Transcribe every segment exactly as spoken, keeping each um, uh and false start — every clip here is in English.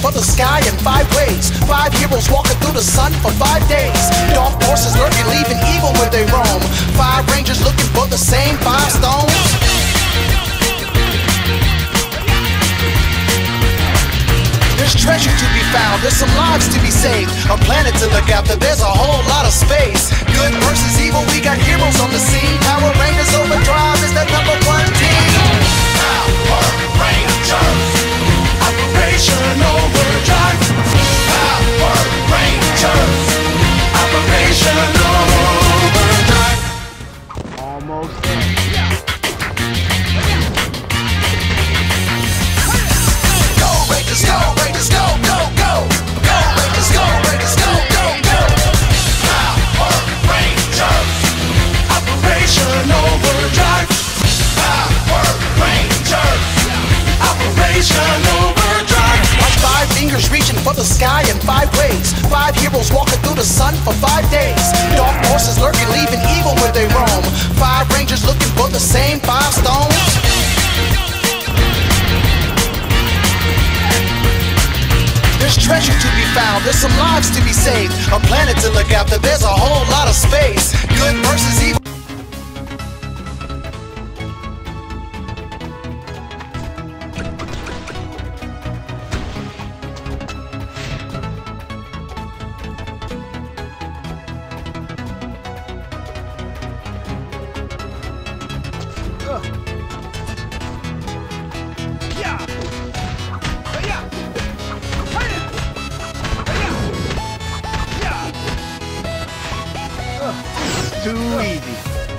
for the sky in five ways. Five heroes walking through the sun for five days. Dark forces lurking, leaving evil where they roam. Five rangers looking for the same five stones. There's treasure to be found, there's some lives to be saved, a planet to look after, there's a whole lot of space. Good versus evil, we got heroes on the scene. Power Rangers Overdrive is the number one team. Power Rangers, Operation Overdrive. Power Rangers, Operation Overdrive. Almost there. Go Rangers, go Rangers, go, go, go. Go Rangers, go Rangers, go, go, go. Power Rangers, Operation Overdrive. Power Rangers, Operation Overdrive. Watch five fingers reaching for the sky in five ways. Five heroes walking through the sun for five days. Dark forces lurking, leaving evil where they roam. Five rangers looking for the same five stones. There's treasure to be found, there's some lives to be saved, a planet to look after, there's a whole lot of space. Good versus evil. Too easy.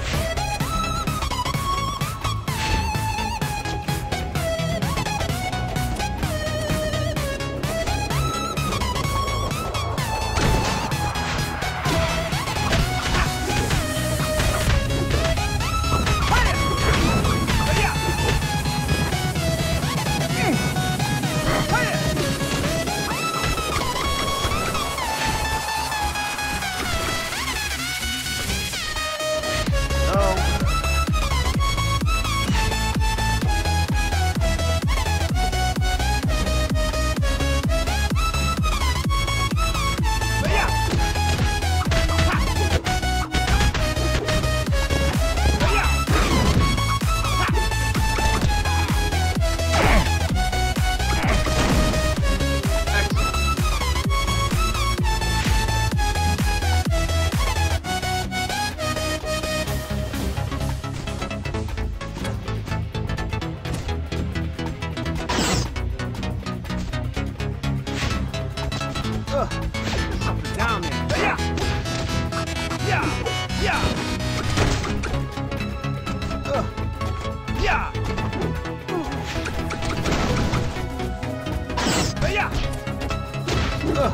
There's something down there. Yeah! Yeah! Yeah! Uh. Yeah! Yeah! Uh.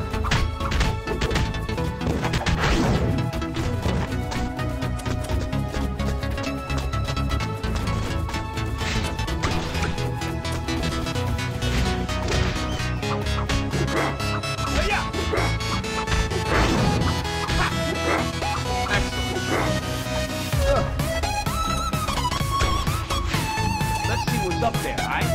Up there, right?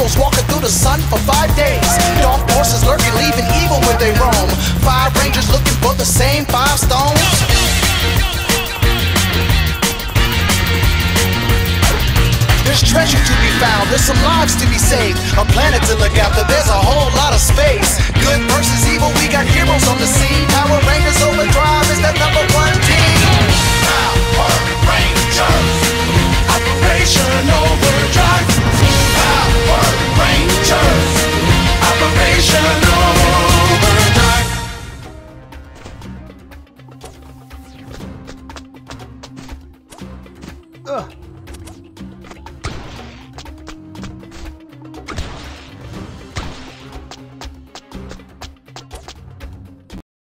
heroes walking through the sun for five days. Dark forces lurking, leaving evil where they roam. Five rangers looking for the same five stones. There's treasure to be found, there's some lives to be saved, a planet to look after, there's a whole lot of space. Good versus evil, we got heroes on the scene. Power Rangers Overdrive is the number one team. Power Rangers, Operation Overdrive. Power Rangers, Operation Overdrive. Ugh.